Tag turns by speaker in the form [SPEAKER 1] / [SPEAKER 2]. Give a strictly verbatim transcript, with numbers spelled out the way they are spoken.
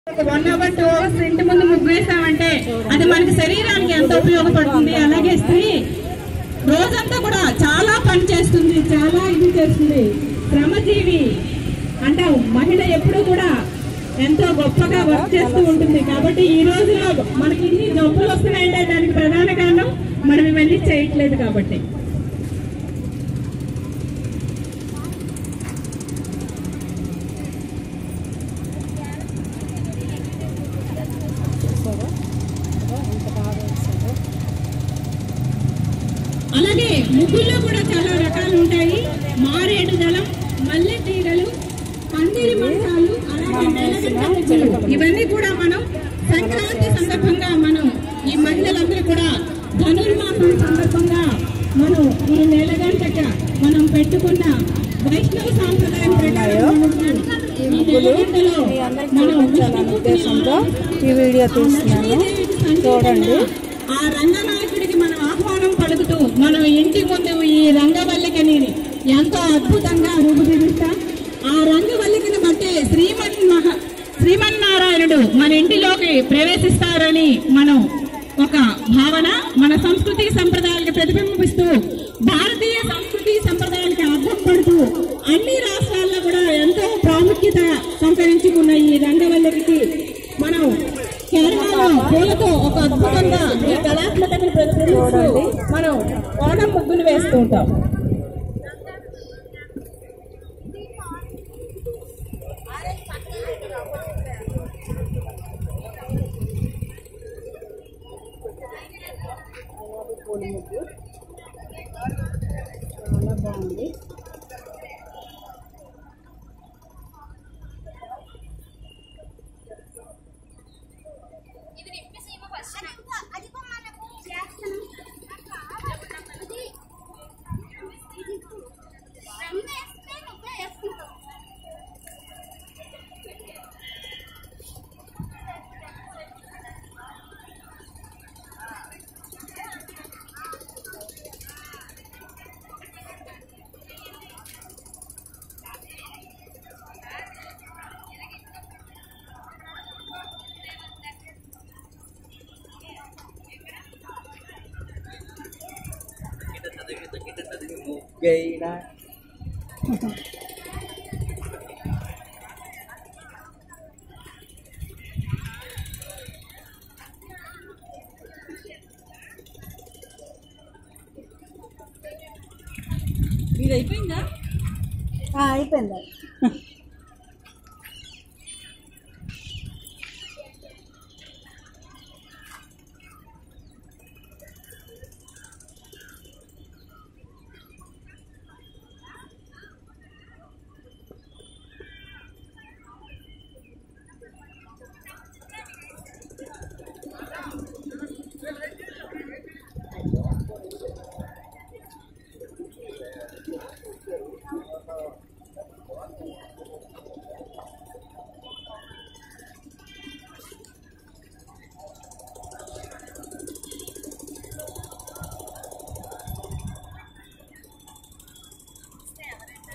[SPEAKER 1] One hour two hours ఇంటి ముందు ముగ్గు వేసామంటే అది మనకి శరీరానికి ఎంత ఉపయోగపడుతుంది. అలాగే స్త్రీ రోజంతా కూడా చాలా పని చేస్తుంది, చాలా ఇది చేస్తుంది, శ్రమజీవి అంటాం. మహిళ ఎప్పుడు కూడా ఎంతో గొప్పగా వర్క్ చేస్తూ ఉంటుంది. కాబట్టి ఈ రోజులో మనకి ఇన్ని జబ్బులు వస్తున్నాయంటే దానికి ప్రధాన కారణం మనం ఇవన్నీ చేయట్లేదు కాబట్టి. అలాగే ముగ్గుల్లో కూడా చాలా రకాలు ఉంటాయి. మారేడు దళం, మల్లె తీగలు, పందిరి మంచాలు, అలాగే నెలగంట ముగ్గులు, ఇవన్నీ కూడా మనం సంక్రాంతి సందర్భంగా మనం ఈ మహిళలందరూ కూడా ధనుర్మాసం సందర్భంగా మనం ఈ నెలగంటగా మనం పెట్టుకున్న వైష్ణవ సాంప్రదాయం ప్రకారం
[SPEAKER 2] ఉద్దేశంతో ఈ వీడియో తీస్తున్నాను, చూడండి.
[SPEAKER 1] ఆ రంగనాయకుడికి మనం ఆహ్వానం పలుకుతూ మనం ఇంటి ముందు ఈ రంగవల్లికని ఎంతో అద్భుతంగా రూపుదిద్దుతాం. ఆ రంగవల్లికని బట్టే శ్రీమన్ మహా శ్రీమన్నారాయణుడు మన ఇంటిలోకి ప్రవేశిస్తారని మనం ఒక భావన, మన సంస్కృతి సంప్రదాయాలకు ప్రతిబింబిస్తూ భారతీయ సంస్కృతి సంప్రదాయాలకు అర్థం పడుతూ అన్ని రాష్ట్రాల్లో కూడా ఎంతో ప్రాముఖ్యత సంతరించుకున్న ఈ రంగవల్లికి మనం కేరళలో పూలతో ఒక అద్భుతంగా ఈ కళాత్మకతను ప్రదర్శిస్తూ మనం ఓణం ముగ్గులు వేస్తూ ఉంటాం.
[SPEAKER 2] పూల ముగ్గు చాలా బాగుంది.
[SPEAKER 3] Gayna.
[SPEAKER 2] ఇది అయిపోయిందా? అయిపోయిందా?